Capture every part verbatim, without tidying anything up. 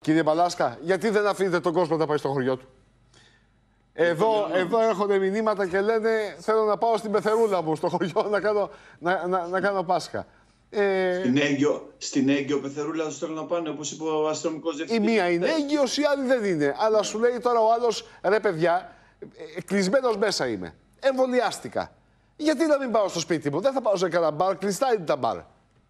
Κύριε Μπαλάσκα, γιατί δεν αφήνετε τον κόσμο να πάει στο χωριό του? Εδώ, εδώ έρχονται μηνύματα και λένε θέλω να πάω στην πεθερούλα μου στο χωριό να κάνω, να, να, να κάνω Πάσχα. Ε... Στην έγκυο, στην έγκυο πεθερούλα του θέλουν να πάνε, όπως είπε ο αστυνομικός διευθυντής. Η μία είναι έγκυος, η άλλη δεν είναι. Αλλά σου λέει τώρα ο άλλος, ρε παιδιά, κλεισμένος μέσα είμαι. Εμβολιάστηκα. Γιατί να μην πάω στο σπίτι μου? Δεν θα πάω σε κανένα μπαρ, κλειστά είναι τα μπαρ.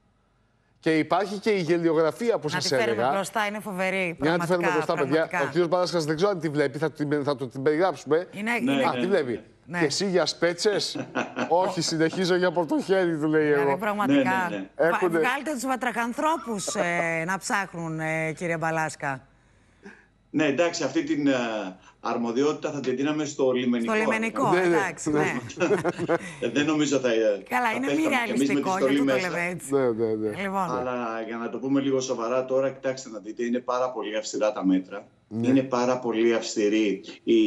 Και υπάρχει και η γελιογραφία που σας έλεγα. Να τη φέρουμε μπροστά, είναι φοβερή. Για να τη φέρουμε μπροστά, παιδιά. Ο κ. Μπαλάσκας δεν ξέρω αν τη βλέπει, θα, θα το την περιγράψουμε. Είναι, ναι, είναι... Α, τη βλέπει. Ναι. Και εσύ για σπέτσες? Όχι, συνεχίζω για πορτοχέρι, του λέει εγώ. Δηλαδή, πραγματικά. Ναι, ναι, ναι. Έχουνε... Βγάλτε τους βατραχανθρώπους ε, να ψάχνουν, ε, κύριε Μπαλάσκα. Ναι, εντάξει, αυτή την uh, αρμοδιότητα θα την δίναμε στο λιμενικό. Στο λιμενικό, ναι, εντάξει, ναι. ναι. Δεν νομίζω θα... Καλά, είναι μη ρεαλιστικό, γιατί το λέμε έτσι. Ναι, ναι, ναι. Λοιπόν. Αλλά για να το πούμε λίγο σοβαρά τώρα, κοιτάξτε να δείτε, είναι πάρα πολύ αυστηρά τα μέτρα. Ναι. Είναι πάρα πολύ αυστηρή η,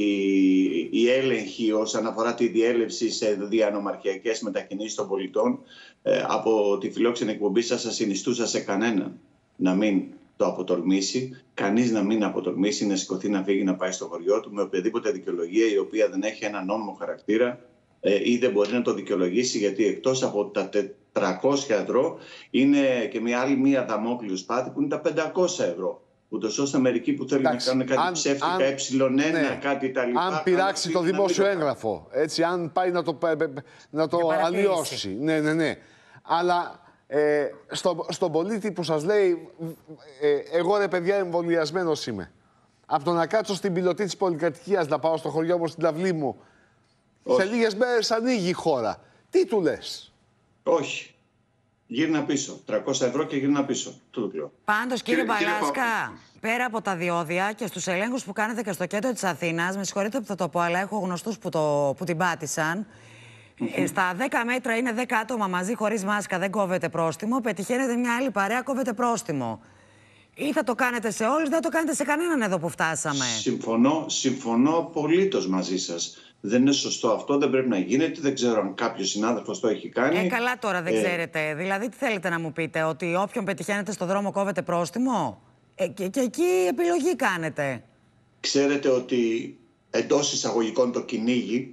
η έλεγχη όσον αφορά τη διέλευση σε διανομαρχιακές μετακινήσεις των πολιτών. Ε, από τη φιλόξενη εκπομπή σας, σας συνιστούσα σε κανέναν να μην το αποτολμήσει, κανείς να μην αποτολμήσει να σηκωθεί να φύγει να πάει στο χωριό του με οποιαδήποτε δικαιολογία η οποία δεν έχει ένα νόμιμο χαρακτήρα ε, ή δεν μπορεί να το δικαιολογήσει, γιατί εκτός από τα τετρακόσια ευρώ είναι και μια άλλη μία δαμόκλειο σπάθη που είναι τα πεντακόσια ευρώ. Ούτως ώστε μερικοί που θέλουν Εντάξει, να κάνουν κάτι αν, ψεύτικα, αν, ε1, ναι, κάτι τα λοιπά. Αν πειράξει το δημόσιο έγγραφο, έτσι, αν πάει να το, να το αλλοιώσει. Ναι, ναι, ναι. Αλλά ε, στο, στον πολίτη που σας λέει, ε, εγώ ρε παιδιά εμβολιασμένος είμαι. Από το να κάτσω στην πιλωτή της πολυκατοικίας, να πάω στο χωριό μου, στην ταυλή μου, όχι. Σε λίγες μέρες ανοίγει η χώρα. Τι του λες? Όχι. Γύρνα πίσω. τριακόσια ευρώ και γύρνα πίσω. Το λέω. Πάντως, κύριε, κύριε Μπαλάσκα, κύριε... πέρα από τα διόδια και στους ελέγχους που κάνετε και στο κέντρο της Αθήνας, με συγχωρείτε που θα το πω, αλλά έχω γνωστούς που, το, που την πάτησαν. Mm-hmm. ε, στα δέκα μέτρα είναι δέκα άτομα μαζί, χωρίς μάσκα, δεν κόβεται πρόστιμο. Πετυχαίνετε μια άλλη παρέα, κόβεται πρόστιμο. Ή θα το κάνετε σε όλους, δεν το κάνετε σε κανέναν εδώ που φτάσαμε. Συμφωνώ, συμφωνώ απολύτως μαζί σας. Δεν είναι σωστό αυτό, δεν πρέπει να γίνεται. Δεν ξέρω αν κάποιος συνάδελφος το έχει κάνει. Ε, καλά τώρα δεν ε... ξέρετε. Δηλαδή, τι θέλετε να μου πείτε, ότι όποιον πετυχαίνετε στο δρόμο κόβετε πρόστιμο? Ε, και, και εκεί επιλογή κάνετε. Ξέρετε ότι εντός εισαγωγικών το κυνήγι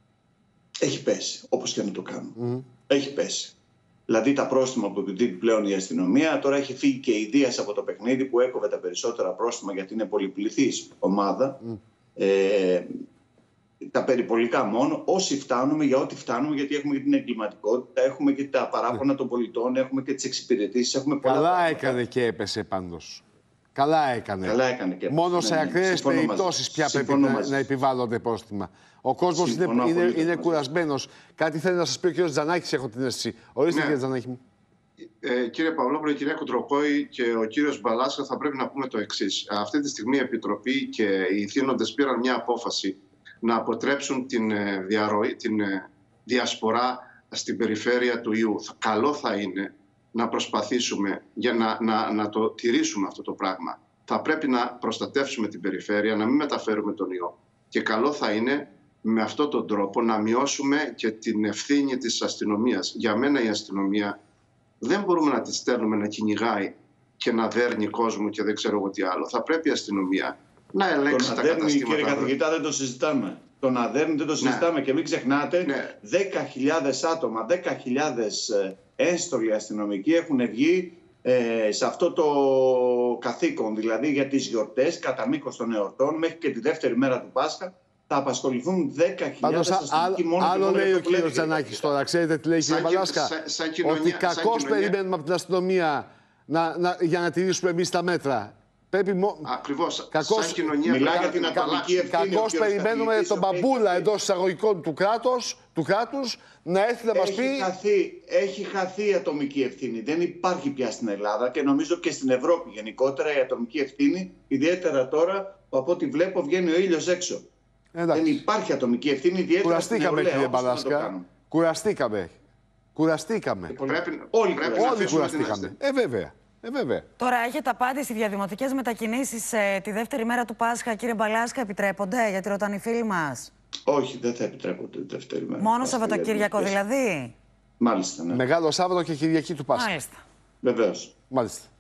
έχει πέσει, όπως και να το κάνουμε. Mm. Έχει πέσει. Δηλαδή τα πρόστιμα που επιδίδει πλέον η αστυνομία, τώρα έχει φύγει και η Δίας από το παιχνίδι που έκοβε τα περισσότερα πρόστιμα γιατί είναι πολυπληθής ομάδα. Mm. Ε, τα περιπολικά μόνο, όσοι φτάνουμε, για ό,τι φτάνουμε, γιατί έχουμε και την εγκληματικότητα, έχουμε και τα παράπονα των πολιτών, έχουμε και τις εξυπηρετήσεις, έχουμε πολλά. Καλά πράγματα. έκανε και έπεσε πάντως. Καλά έκανε. Καλά έκανε και έπεσε. Μόνο σε ναι, ακραίες ναι, περιπτώσεις πια πρέπει να, να επιβάλλονται πρόστιμα. Ο κόσμος είναι, είναι, είναι κουρασμένος. Κάτι θέλει να σας πει ο κύριος Τζανάκης, έχω την αίσθηση. Ορίστε, ναι. Κύριε Τζανάκη μου. Ε, κύριε Παυλόπουλο, κυρία Κουτροκόη και ο κύριος Μπαλάσκα, θα πρέπει να πούμε το εξής. Αυτή τη στιγμή η Επιτροπή και οι θύνοντες πήραν μια απόφαση να αποτρέψουν την, διαρροή, την διασπορά στην περιφέρεια του ιού. Καλό θα είναι να προσπαθήσουμε για να, να, να το τηρήσουμε αυτό το πράγμα. Θα πρέπει να προστατεύσουμε την περιφέρεια, να μην μεταφέρουμε τον ιό. Και καλό θα είναι με αυτόν τον τρόπο να μειώσουμε και την ευθύνη της αστυνομίας. Για μένα η αστυνομία δεν μπορούμε να τη στέλνουμε να κυνηγάει και να δέρνει κόσμο και δεν ξέρω εγώ τι άλλο. Θα πρέπει η αστυνομία να ελέγξει τα καταστήματα. Κύριε καθηγητά, δεν το συζητάμε. Το να δέρνει δεν το συζητάμε. Ναι. Και μην ξεχνάτε, ναι. δέκα χιλιάδες άτομα, δέκα χιλιάδες ένστολοι αστυνομικοί έχουν βγει ε, σε αυτό το καθήκον. Δηλαδή για τις γιορτές, κατά μήκος των εορτών, μέχρι και τη δεύτερη μέρα του Πάσχα, θα απασχοληθούν δέκα χιλιάδες αστυνομικοί μόνο. Άλλο λέει ο κύριος Τζανάκης τώρα. Ξέρετε τι λέει, κύριε Μπαλάσκα? Ότι κακώς περιμένουμε από την αστυνομία να, να, για να τηρήσουμε εμείς τα μέτρα. Πρέπει μο... Ακριβώς. Κακώς... Σαν κοινωνία μιλάει για την ατομική ευθύνη. Κακώς περιμένουμε τον μπαμπούλα εντός εισαγωγικών του κράτους, του κράτους να έρθει να μας πει... Χαθεί, έχει χαθεί η ατομική ευθύνη. Δεν υπάρχει πια στην Ελλάδα και νομίζω και στην Ευρώπη γενικότερα η ατομική ευθύνη, ιδιαίτερα τώρα που από ό,τι βλέπω βγαίνει ο ήλιος έξω. Εντάξει. Δεν υπάρχει ατομική ευθύνη, ιδιαίτερα Κουραστήκαμε, στην κύριε Μπαλάσκα. Κουραστήκαμε. Κουραστήκαμε. Πρέπει, όλοι πρέπει όλοι κουραστήκαμε. Ε, βέβαια. Ε, βέβαια. Τώρα έχετε απάντηση, διαδημοτικές μετακινήσεις ε, τη δεύτερη μέρα του Πάσχα, κύριε Μπαλάσκα, επιτρέπονται? Γιατί ρωτάνε οι φίλοι μας. Όχι, δεν θα επιτρέπονται τη δεύτερη μέρα. Μόνο Σαββατοκύριακο δηλαδή? Μάλιστα, ναι. Μεγάλο Σάββατο και Κυριακή του Πάσχα. Μάλιστα. Βεβαίως. Μάλιστα.